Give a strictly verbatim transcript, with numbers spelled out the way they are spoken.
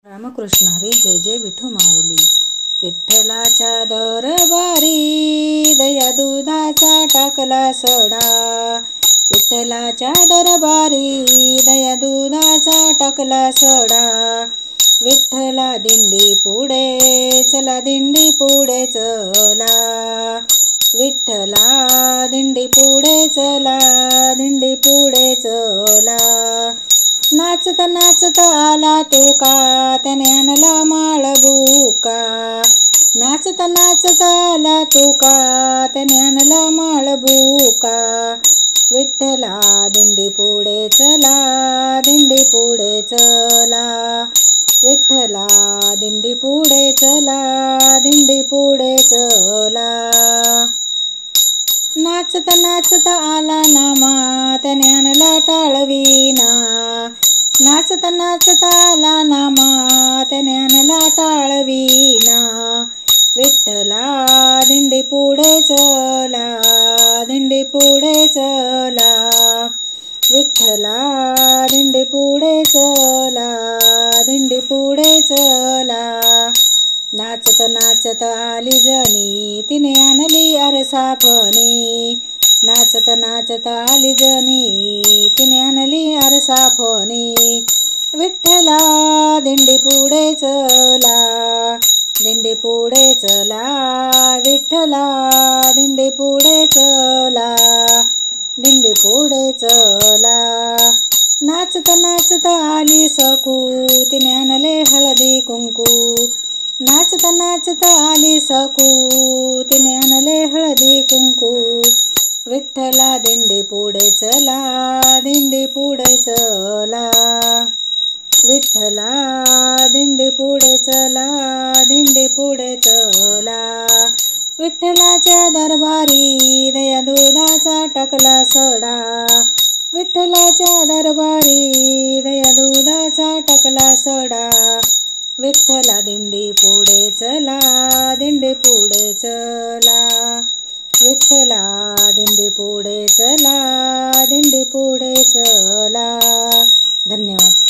रामकृष्ण हरी जय जय विठू माऊली. विठ्ठलाच्या दरबारी दया दुधाचा टाकला सडा. विठ्ठलाच्या दरबारी दया दुधाचा टाकला सडा. विठ्ठला दिंडी पुढे चला, दिंडी पुढे चला. विठ्ठला दिंडी पुढे चला, दिंडी पुढे चला. नाचत नाचत आला तुका, त्याने आणला माळ बुका. नाचत नाचत आला तुका, त्याने आणला माळ बुका. विठ्ठला दिंडी पुढे चला, दिंडी पुढे चला. विठ्ठला दिंडी पुढे चला, दिंडी पुढे चला. नाचत नाचत आला नामा, त्याने आणला टाळवीना. नाचत नाचत आला नामा, त्याने आणला टाळवीना. विठ्ठला दिंडी पुढे चला, दिंडी पुढे चला. विठ्ठला दिंडी पुढे चला, दिंडी पुढे चला. नाचत नाचत आली जनी, तिने आणली आरसाफणी. नाचत नाचत आली जनी, तिने आणली आरसाफणी. विठ्ठला दिंडी पुढे चला, दिंडी पुढे चला. विठ्ठला दिंडी पुढे चला, दिंडी पुढे चला. नाचत नाचत आली सकू, तिने आणले हळदी कुंकू. नाचत नाचत आली सकू, तिने आणले हळदी कुंकू. विठ्ठला दिंडी पुढे चला, दिंडी पुढे चला. विठ्ठला दिंडी पुढे चला, दिंडी पुढे चला. विठ्ठलाच्या दरबारी दया दुधाचा टाकला सडा. विठ्ठलाच्या दरबारी दया दुधाचा टाकला सडा. विठ्ठला दिंडी पुढे चला, दिंडी पुढे चला. विठ्ठला दिंडी पुढे चला, दिंडी पुढे चला. धन्यवाद.